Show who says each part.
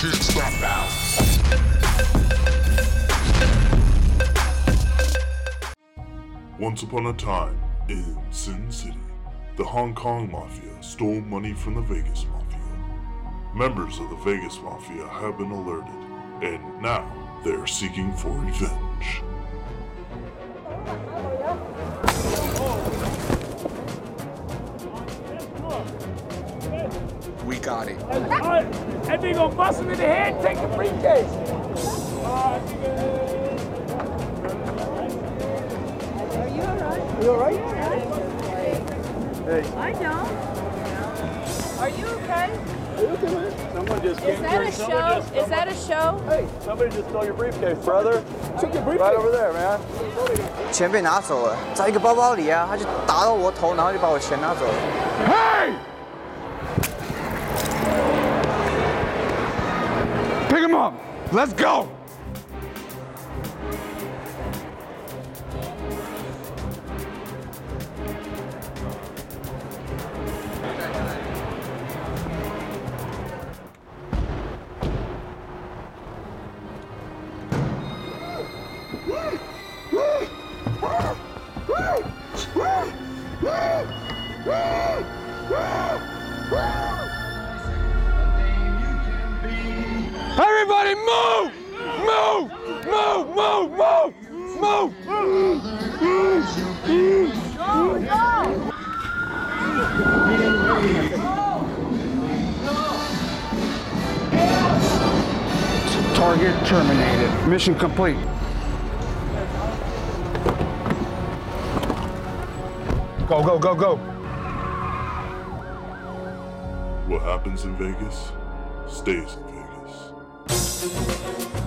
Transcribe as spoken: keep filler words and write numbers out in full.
Speaker 1: can't stop now. Once upon a time, in Sin City, the Hong Kong Mafia stole money from the Vegas Mafia. Members of the Vegas Mafia have been alerted, and now they are seeking for revenge.
Speaker 2: We got it.
Speaker 3: And they gonna bust him in the head and take the briefcase.
Speaker 4: Are you alright?
Speaker 3: You alright?
Speaker 4: Hey. I don't. Are you okay?
Speaker 3: Someone just
Speaker 4: Is that a show? Is that a show?
Speaker 3: Hey, somebody just stole your briefcase, brother. Took your briefcase. Right over there, man.
Speaker 5: 钱被拿走了，在一个包包里啊，他就打到我头，然后就把我钱拿走了。
Speaker 3: Hey! Pick him up. Let's go. Everybody move! Move! Move! Move! Move! Move!
Speaker 4: Go, go!
Speaker 3: Target terminated. Mission complete. Go, go, go, go.
Speaker 1: What happens in Vegas stays in Vegas.